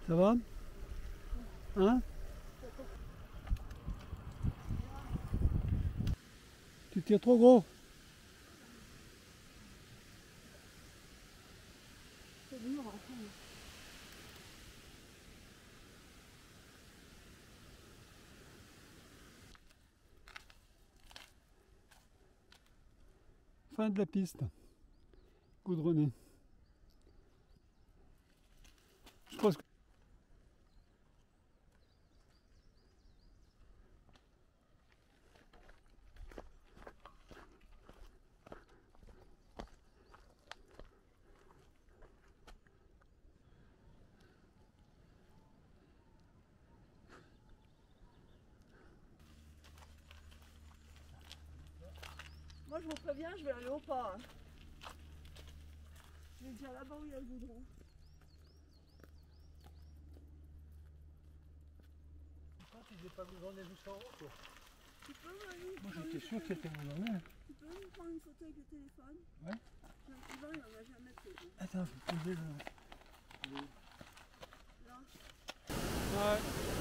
Ça va? Hein? Tu tires trop gros? C'est dur, hein. Fin de la piste. Goudronné. Je pense que... Moi je vous préviens, je vais aller au pas. Hein. Je vais dire là-bas où il y a le goudron. Il n'est pas goudronné jusqu'en haut, quoi. Tu peux me Moi j'étais sûr que c'était goudronné. Tu peux me prendre une photo avec le téléphone? Ouais. Yvan il n'en a jamais fait. Attends, je vais poser le... Là. Ouais.